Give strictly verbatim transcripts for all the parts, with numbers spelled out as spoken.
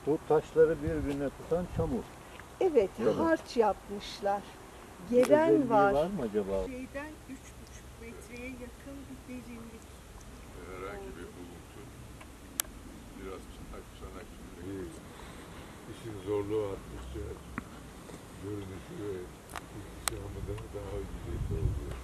Bu taşları birbirine tutan çamur. Evet, Değil mi? harç yapmışlar. Özelliği Geren var. var mı acaba? Şeyden üç buçuk metreye yakın bir derinlik. Herhangi bir buluntu biraz çanak çanak çanak. İşin zorluğu arttıkça görünüşü ve ihtişamı da daha güzel oluyor.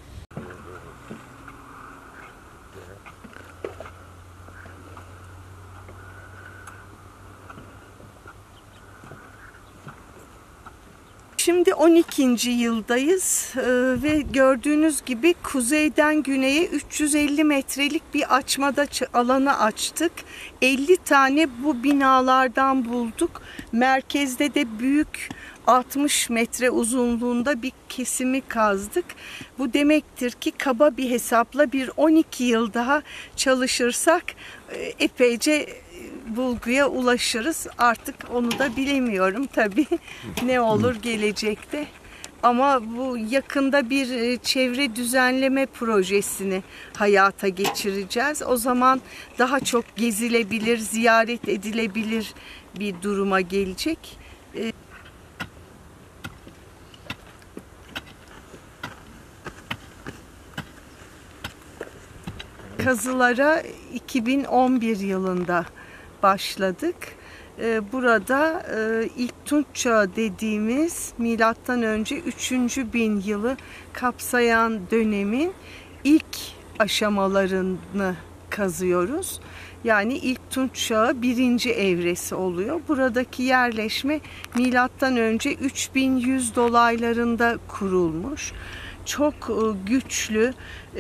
Şimdi on ikinci yıldayız ee, ve gördüğünüz gibi kuzeyden güneye üç yüz elli metrelik bir açmada alanı açtık. elli tane bu binalardan bulduk. Merkezde de büyük altmış metre uzunluğunda bir kesimi kazdık. Bu demektir ki kaba bir hesapla bir on iki yıl daha çalışırsak epeyce bulguya ulaşırız. Artık onu da bilemiyorum tabii ne olur gelecekte. Ama bu yakında bir çevre düzenleme projesini hayata geçireceğiz. O zaman daha çok gezilebilir, ziyaret edilebilir bir duruma gelecek. Kazılara iki bin on bir yılında başladık. Burada ilk Tunç Çağı dediğimiz milattan önce üçüncü bin yılı kapsayan dönemin ilk aşamalarını kazıyoruz. Yani ilk Tunç Çağı birinci evresi oluyor. Buradaki yerleşme milattan önce üç bin yüz dolaylarında kurulmuş. Çok güçlü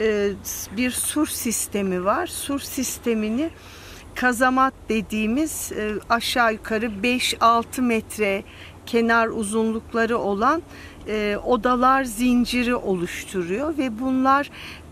bir sur sistemi var. Sur sistemini kazamat dediğimiz aşağı yukarı beş altı metre kenar uzunlukları olan odalar zinciri oluşturuyor ve bunlar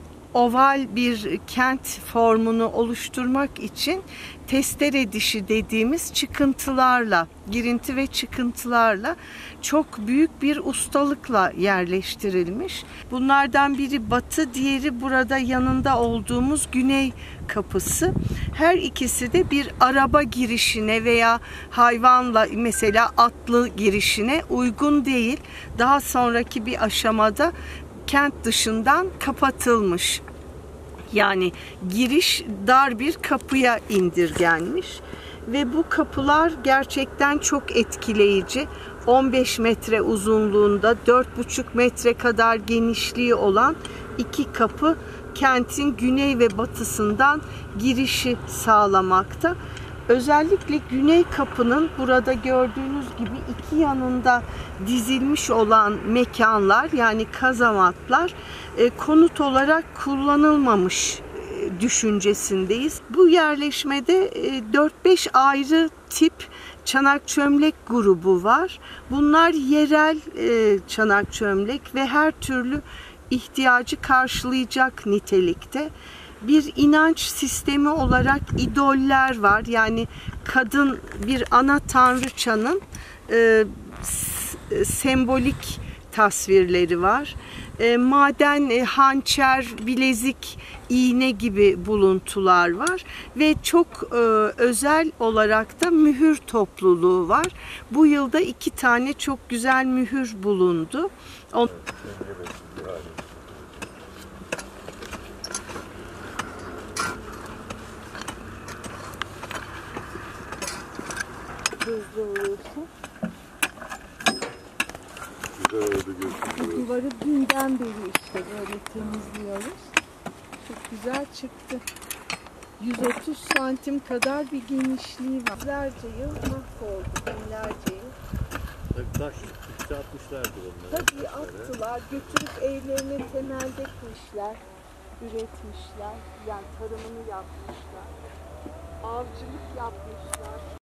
oval bir kent formunu oluşturmak için testere dişi dediğimiz çıkıntılarla, girinti ve çıkıntılarla çok büyük bir ustalıkla yerleştirilmiş. Bunlardan biri batı, diğeri burada yanında olduğumuz güney kapısı. Her ikisi de bir araba girişine veya hayvanla mesela atlı girişine uygun değil. Daha sonraki bir aşamada kent dışından kapatılmış. Yani giriş dar bir kapıya indirgenmiş ve bu kapılar gerçekten çok etkileyici. on beş metre uzunluğunda, dört buçuk metre kadar genişliği olan iki kapı kentin güney ve batısından girişi sağlamakta. Özellikle güney kapının burada gördüğünüz gibi iki yanında dizilmiş olan mekanlar yani kazamatlar konut olarak kullanılmamış düşüncesindeyiz. Bu yerleşmede dört beş ayrı tip çanak çömlek grubu var. Bunlar yerel çanak çömlek ve her türlü ihtiyacı karşılayacak nitelikte. Bir inanç sistemi olarak idoller var. Yani kadın bir ana tanrıçanın e, sembolik tasvirleri var. E, maden, e, hançer, bilezik, iğne gibi buluntular var ve çok e, özel olarak da mühür topluluğu var. Bu yılda iki tane çok güzel mühür bulundu. On... Hızlı olursa. Güzel oldu gözüküyor. Duvarı dünden beri işte böyle temizliyoruz. Çok güzel çıktı. yüz otuz santim kadar bir genişliği var. Binlerce yıl mahvoldu. Binlerce yıl. Tabii taş üstü atmışlardır onları. Tabii attılar. Götürüp evlerine temel dikmişler. Üretmişler. Yani tarımını yapmışlar. Avcılık yapmışlar.